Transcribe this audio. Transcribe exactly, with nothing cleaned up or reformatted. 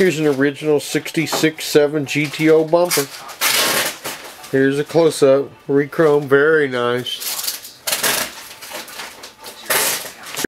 Here's an original sixty-six seven G T O bumper. Here's a close-up, re-chrome, very nice.